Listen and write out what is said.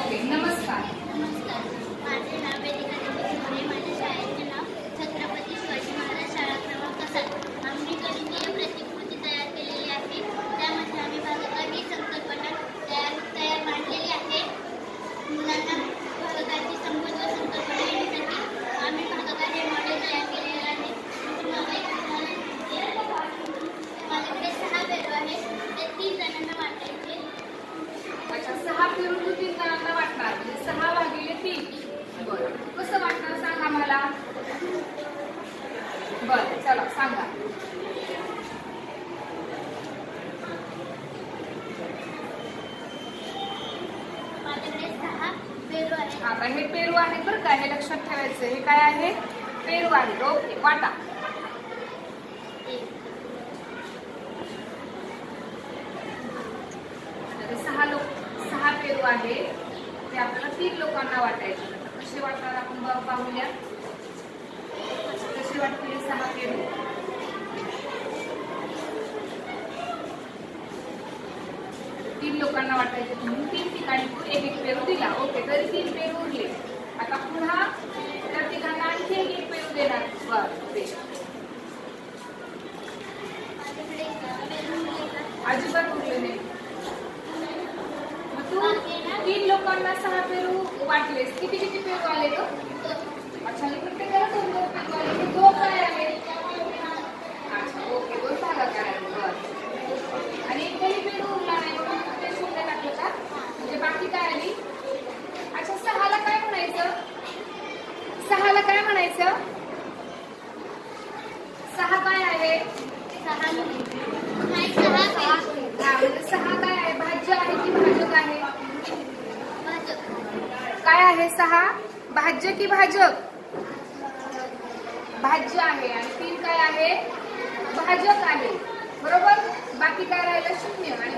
Okay, नमस्कार. नमस्कार. माझे नाव वेदिका देशमुख. माझ्या शाळेचे नाव छत्रपती शिवाजी महाराज शाळा क्रमांक 7. आम्ही गणितीय प्रतिकृती तयार केलेली आहे. त्यामध्ये आम्ही भागाकार ही संकल्पना तयार मांडलेली आहे. मुलांना भागाकारची समृद्ध संकल्पना येण्यासाठी आम्ही भागाकार हे मॉडेल तयार केलेले आहे. माझ्याकडे 6 पेरू आहेत. ते 3 जणांना वाटायचे. अच्छा, 6 पेरू 3 जणांना वाटणार, म्हणजे 6 भागिले 3. बरं, कसं वाटणार सांगा मला. बरं, चला सांगा. माझ्याकडे 6 पेरू आहेत. आता हे पेरू आहेत बरं का, हे लक्षात ठेवायचं. हे काय आहे? पेरू आहे. ओके, वाटा. सहा पेरू आहे, ते आपल्याला 3 लोकांना वाटायचे. कसे वाटणार आपण पाहूया. कसे वाटतील 6 पेरू. तीन लोकांना वाटायचे. तुम्ही 3 ठिकाणी एक पेरू दिला. ओके, तरी 3 पेरू उरले. आता पुन्हा त्या ठिकाणी आणखी एक पेरू देणार. अजिबात उरले नाही. तू 3 लोकांना 6 पेरू वाटलेस. किती पेरू आले ग? अच्छा, प्रत्येकाला 2 पेरू आले. हे 2 काय आले? अच्छा, ओके, 2 भागाकार आले. बरं, आणि एकही पेरू उरला नाही म्हणून ते शून्य टाकलं का? म्हणजे बाकी काय आली? अच्छा, 6 ला काय म्हणायचं? 6 ला काय म्हणायचं? 6 काय आहे? 6 म्हणजे 6 काय आहे? भाज्य आहे की भाजक आहे? काय आहे 6? भाज्य की भाजक? भाज्य आहे. आणि 3 काय आहे? भाजक आहे. बरोबर. बाकी काय राहिलं? 0. आणि